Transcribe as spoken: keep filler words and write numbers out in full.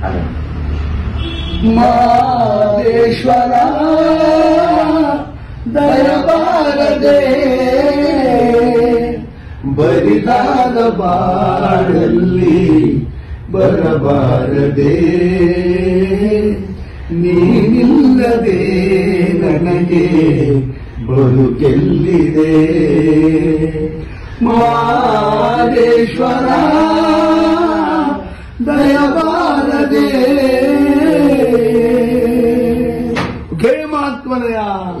ಮಾದೇಶ್ವರ ದಯಬಾರದೆ ಬರಿದಾದ ಬಾಳಲ್ಲಿ ಬರಬಾರದೆ ನೀನಿಲ್ಲದೆ ನನಗೆ ಬದುಕೆಲ್ಲಿದೆ ಮಾದೇಶ್ವರ ದಯಬಾರದೆ. ಜಯ ಮಹಾತ್ಮನಯ.